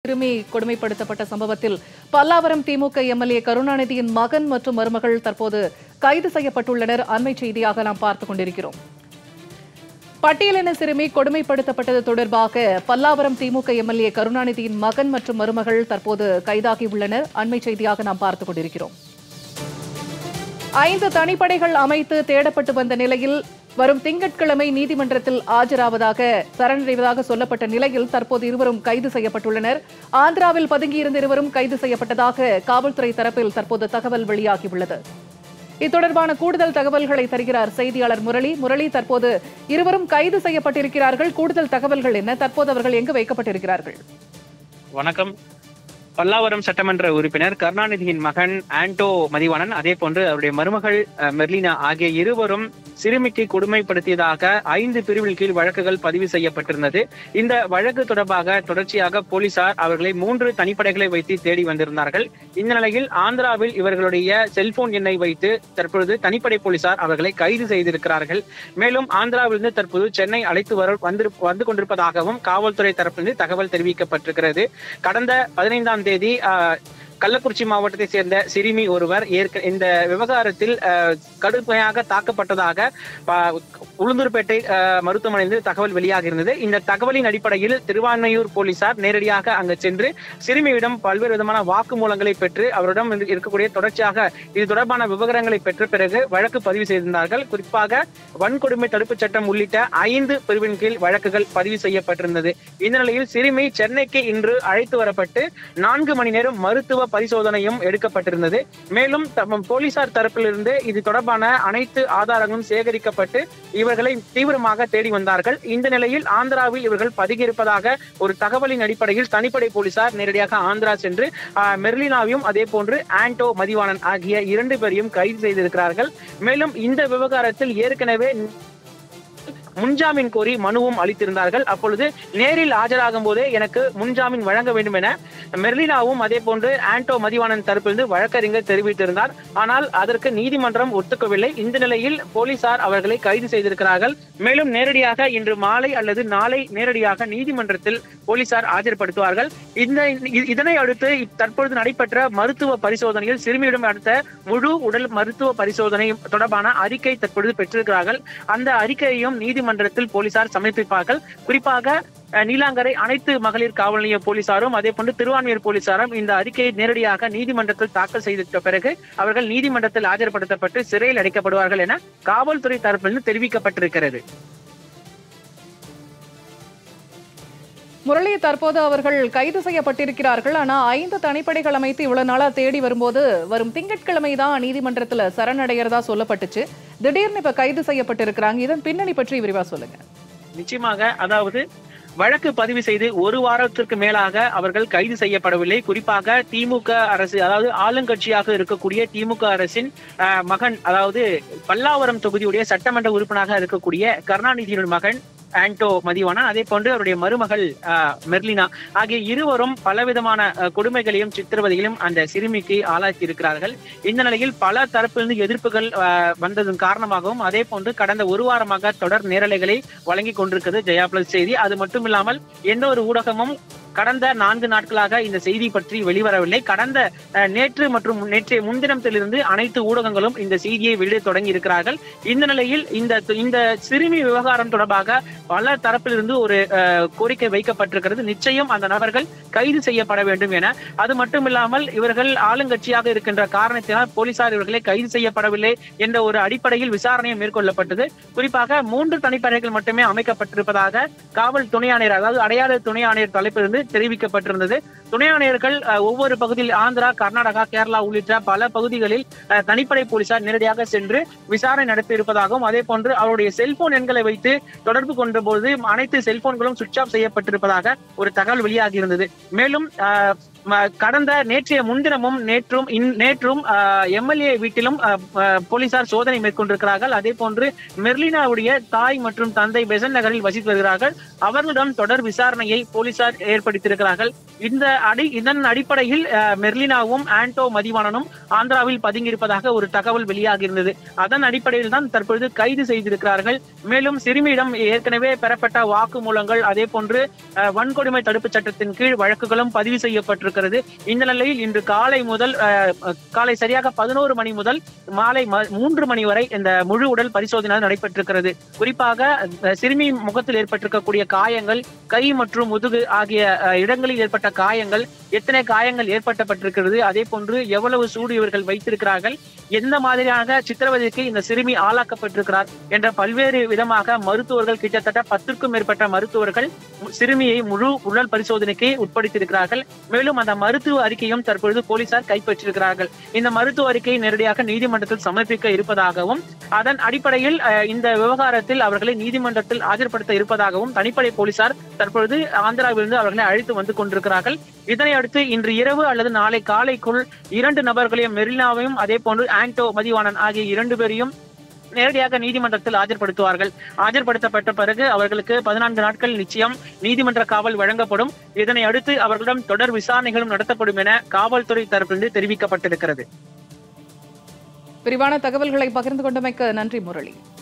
சிறுமி கொடுமைப்படுத்தப்பட்ட சம்பவத்தில் பல்லாவரம் திமுக எம்எல்ஏ கருணாநிதியின் மகன் மற்றும் மருமகள் தற்போது கைது செய்யப்பட்டுள்ளனர். அண்மை செய்தியாக நாம் பார்த்துக் கொண்டிருக்கிறோம். பட்டியலின சிறுமி கொடுமைப்படுத்தப்பட்டது தொடர்பாக பல்லாவரம் திமுக எம்எல்ஏ கருணாநிதியின் மகன் மற்றும் மருமகள் தற்போது கைதாகியுள்ளனர். அண்மை செய்தியாக நாம் பார்த்துக் கொண்டிருக்கிறோம். 5 தனிப்படைகள் அமைத்து தேடப்பட்டு வந்த நிலையில் வரும் திங்கட்கிழமை நீதிமன்றத்தில் ஆஜராவதாக சரணடைவதாக சொல்லப்பட்ட நிலையில் தற்போது இருவரும் கைது செய்யப்பட்டுள்ளனர். ஆந்திராவில் பதுங்கியிருந்த இருவரும் கைது செய்யப்பட்டதாக காவல்துறை தரப்பில் தற்போது தகவல் வெளியாகியுள்ளது. இது தொடர்பான கூடுதல் தகவல்களை தருகிறார் செய்தியாளர் முரளி. முரளி, தற்போது இருவரும் கைது செய்யப்பட்டிருக்கிறார்கள். கூடுதல் தகவல்கள் என்ன? தற்போது அவர்கள் எங்கு வைக்கப்பட்டிருக்கிறார்கள்? வணக்கம். பல்லாவரம் சட்டமன்ற உறுப்பினர் கருணாநிதியின் மகன் ஆண்டோ மதிவாணன், அதே போன்று அவருடைய மருமகள் மெர்லினா ஆகிய இருவரும் சிறுமிக்கு கொடுமைப்படுத்தியதாக 5 பிரிவில் கீழ் வழக்குகள் பதிவு செய்யப்பட்டிருந்தது. இந்த வழக்கு தொடர்பாக தொடர்ச்சியாக போலீசார் அவர்களை 3 தனிப்படைகளை வைத்து தேடி வந்திருந்தார்கள். இந்த நிலையில் ஆந்திராவில் இவர்களுடைய செல்போன் எண்ணை வைத்து தற்பொழுது தனிப்படை போலீசார் அவர்களை கைது செய்திருக்கிறார்கள். மேலும் ஆந்திராவிலிருந்து தற்போது சென்னை அழைத்து வந்து கொண்டிருப்பதாகவும் காவல்துறை தரப்பிலிருந்து தகவல் தெரிவிக்கப்பட்டிருக்கிறது. கடந்த 15ஆம் தேதி கள்ளக்குறிச்சி மாவட்டத்தை சேர்ந்த சிறுமி ஒருவர் இந்த விவகாரத்தில் கடுமையாக தாக்கப்பட்டதாக உளுந்தூர்பேட்டை மருத்துவமனையில் தகவல் வெளியாக இருந்தது. இந்த தகவலின் அடிப்படையில் திருவான்மையூர் போலீசார் நேரடியாக அங்கு சென்று சிறுமியிடம் பல்வேறு விதமான வாக்குமூலங்களை பெற்று அவரிடம் இருக்கக்கூடிய தொடர்ச்சியாக இது தொடர்பான விவரங்களை பெற்ற பிறகு வழக்கு பதிவு செய்திருந்தார்கள். குறிப்பாக வன்கொடுமை தடுப்புச் சட்டம் உள்ளிட்ட 5 பிரிவின் கீழ் வழக்குகள் பதிவு செய்யப்பட்டிருந்தது. இந்த நிலையில் சிறுமி சென்னைக்கு இன்று அழைத்து வரப்பட்டு 4 மணி நேரம் மருத்துவ பரிசோதனையும் எடுக்கப்பட்டிருந்தது. மேலும் போலீசார் தரப்பிலிருந்து இது தொடர்பான அனைத்து ஆதாரங்களும் சேகரிக்கப்பட்டு இவர்களை தீவிரமாக தேடி வந்தார்கள். இந்த நிலையில் ஆந்திராவில் இவர்கள் பதுங்கியிருப்பதாக ஒரு தகவலின் அடிப்படையில் தனிப்படை போலீசார் நேரடியாக ஆந்திரா சென்று மெர்லினாவையும் அதே போன்று ஆண்டோ மதிவாணன் ஆகிய 2 பேரையும் கைது செய்திருக்கிறார்கள். மேலும் இந்த விவகாரத்தில் ஏற்கனவே முன்ஜாமீன் கோரி மனுவும் அளித்திருந்தார்கள். அப்பொழுது நேரில் ஆஜராகும் போதே எனக்கு முன்ஜாமீன் வழங்க வேண்டும் என மெர்லினாவும் அதே போன்று ஆண்டோ மதிவாணன் தரப்பிலிருந்து வழக்கறிஞர் தெரிவித்திருந்தார். ஆனால் அதற்கு நீதிமன்றம் ஒத்துக்கவில்லை. இந்த நிலையில் போலீசார் அவர்களை கைது செய்திருக்கிறார்கள். மேலும் நேரடியாக இன்று மாலை அல்லது நாளை நேரடியாக நீதிமன்றத்தில் போலீசார் ஆஜர்படுத்துவார்கள். இதனை அடுத்து தற்பொழுது நடைபெற்ற மருத்துவ பரிசோதனையில் சிறுமியிடம் அடுத்த முழு உடல் மருத்துவ பரிசோதனை தொடர்பான அறிக்கை தற்பொழுது பெற்றிருக்கிறார்கள். அந்த அறிக்கையையும் நீதிமன்றத்தில் போலீசார் சமர்ப்பிப்பார்கள். குறிப்பாக நீலாங்கரை அனைத்து மகளிர் காவல் நிலைய போலீசாரும் அதே போன்று திருவான்மையூர் போலீசாரும் இந்த அறிக்கையை நேரடியாக நீதிமன்றத்தில் தாக்கல் செய்த பிறகு அவர்கள் நீதிமன்றத்தில் ஆஜர்படுத்தப்பட்டு சிறையில் அடைக்கப்படுவார்கள் என காவல்துறை தரப்பிலிருந்து தெரிவிக்கப்பட்டிருக்கிறது. முரளி, தற்போது அவர்கள் கைது செய்யப்பட்டிருக்கிறார்கள். ஆனா 5 தனிப்படைகள் அமைத்து இவ்வளவு நாளா தேடி வரும்போது வரும் திங்கட்கிழமை தான் நீதிமன்றத்துல சரணடைகிறதா சொல்லப்பட்டுச்சு. திடீர்னு இப்ப கைது செய்யப்பட்டிருக்கிறாங்க. இதன் பின்னணி பற்றி விரிவா சொல்லுங்க. நிச்சயமாக, அதாவது வழக்கு பதிவு செய்து 1 வாரத்திற்கு மேலாக அவர்கள் கைது செய்யப்படவில்லை. குறிப்பாக திமுக அரசு, அதாவது ஆளுங்கட்சியாக இருக்கக்கூடிய திமுக அரசின் மகன், அதாவது பல்லாவரம் தொகுதியுடைய சட்டமன்ற உறுப்பினராக இருக்கக்கூடிய கருணாநிதியின் மகன் ஆண்டோ மதிவாணன், அதே போன்று அவருடைய மருமகள் மெர்லினா ஆகிய இருவரும் பலவிதமான கொடுமைகளையும் சித்திரவதைகளையும் அந்த சிறுமிக்கு ஆளாக்கி இருக்கிறார்கள். இந்த நிலையில் பல தரப்பிலிருந்து எதிர்ப்புகள் வந்ததன் காரணமாகவும் அதே போன்று கடந்த 1 வாரமாக தொடர் நேரலைகளை வழங்கி கொண்டிருக்கிறது ஜெயா பிளஸ் செய்தி. அது மட்டும் இல்லாமல் எந்த ஒரு ஊடகமும் கடந்த 4 நாட்களாக இந்த செய்தி பற்றி வெளிவரவில்லை. கடந்த நேற்று மற்றும் நேற்றைய முன்தினத்திலிருந்து அனைத்து ஊடகங்களும் இந்த செய்தியை வெளியிட தொடங்கி இருக்கிறார்கள். இந்த நிலையில் இந்த சிறுமி விவகாரம் தொடர்பாக பல தரப்பிலிருந்து ஒரு கோரிக்கை வைக்கப்பட்டிருக்கிறது. நிச்சயம் அந்த நபர்கள் கைது செய்யப்பட வேண்டும் என. அது மட்டும் இல்லாமல் இவர்கள் ஆளுங்கட்சியாக இருக்கின்ற காரணத்தினால் போலீசார் இவர்களை கைது செய்யப்படவில்லை என்ற ஒரு அடிப்படையில் விசாரணையும் மேற்கொள்ளப்பட்டது. குறிப்பாக 3 தனிப்படைகள் மட்டுமே அமைக்கப்பட்டிருப்பதாக காவல் துணை ஆணையர், அதாவது அடையாள துணை ஆணையர் தலைப்பிலிருந்து தெரிவிக்கப்பட்டிருந்தது. துணை ஆணையர்கள் ஒவ்வொரு பகுதியில் ஆந்திரா, கர்நாடகா, கேரளா உள்ளிட்ட பல பகுதிகளில் தனிப்படை போலீசார் நேரடியாக சென்று விசாரணை நடத்தி இருப்பதாகவும் அதே போன்று அவருடைய செல்போன் எண்களை வைத்து தொடர்பு கொண்ட போது அனைத்து செல்போன்களும் சுவிட்ச் ஆஃப் செய்யப்பட்டிருப்பதாக ஒரு தகவல் வெளியாகி இருந்தது. மேலும் கடந்த நேற்றைய முன்தினமும் நேற்றும் எம்எல்ஏ வீட்டிலும் போலீசார் சோதனை மேற்கொண்டிருக்கிறார்கள். அதே போன்று மெர்லினாவுடைய தாய் மற்றும் தந்தை பெசன்ட் நகரில் வசித்து வருகிறார்கள். அவர்களிடம் தொடர் விசாரணையை போலீசார் ஏற்படுத்தியிருக்கிறார்கள். இதன் அடிப்படையில் மெர்லினாவும் ஆண்டோ மதிவாணனும் ஆந்திராவில் பதுங்கியிருப்பதாக ஒரு தகவல் வெளியாகி இருந்தது. அதன் அடிப்படையில் தான் தற்பொழுது கைது செய்திருக்கிறார்கள். மேலும் சிறுமியிடம் ஏற்கனவே பெறப்பட்ட வாக்குமூலங்கள், அதே போன்று வன்கொடுமை தடுப்பு சட்டத்தின் கீழ் வழக்குகளும் பதிவு செய்யப்பட்டிருக்கிறது. இந்த நிலையில் இன்று காலை சரியாக 11 மணி முதல் மாலை 3 மணி வரை இந்த முழு உடல் பரிசோதனை நடைபெற்றிருக்கிறது. குறிப்பாக சிறுமி முகத்தில் ஏற்பட்டிருக்கக்கூடிய காயங்கள், கை மற்றும் முதுகு ஆகிய இடங்களில் ஏற்பட்ட காயங்கள், எத்தனை காயங்கள் ஏற்பட்டப்பட்டிருக்கிறது, அதே போன்று எவ்வளவு சூடு இவர்கள் வைத்திருக்கிறார்கள், எந்த மாதிரியாக சித்திரவதைக்கு இந்த சிறுமி ஆளாக்கப்பட்டிருக்கிறார் என்ற பல்வேறு விதமாக மருத்துவர்கள், கிட்டத்தட்ட 10க்கும் மேற்பட்ட மருத்துவர்கள் சிறுமியை முழு உடல் பரிசோதனைக்கு உட்படுத்தியிருக்கிறார்கள். மேலும் அந்த மருத்துவ அறிக்கையும் தற்பொழுது போலீசார் கைப்பற்றியிருக்கிறார்கள். இந்த மருத்துவ அறிக்கையை நேரடியாக நீதிமன்றத்தில் சமர்ப்பிக்க இருப்பதாகவும், அதன் அடிப்படையில் இந்த விவகாரத்தில் அவர்களை நீதிமன்றத்தில் ஆஜர்படுத்த இருப்பதாகவும் தனிப்படை போலீசார் தற்பொழுது ஆந்திராவிலிருந்து அவர்களை அழைத்து வந்து கொண்டிருக்கிறார்கள். இதனை அடுத்து இன்று இரவு அல்லது நாளை காலைக்குள் 2 நபர்களையும், மெர்லினாவையும் அதே போன்று ஆண்டோ மதிவாணன் ஆகிய 2 பேரையும் நேரடியாக நீதிமன்றத்தில் ஆஜர்படுத்துவார்கள். ஆஜர்படுத்தப்பட்ட பிறகு அவர்களுக்கு 14 நாட்கள் நிச்சயம் நீதிமன்ற காவல் வழங்கப்படும். இதனை அடுத்து அவர்களிடம் தொடர் விசாரணைகளும் நடத்தப்படும் என காவல்துறை தரப்பிலிருந்து தெரிவிக்கப்பட்டிருக்கிறது. விரிவான தகவல்களை பகிர்ந்து கொண்டமைக்கு நன்றி முரளி.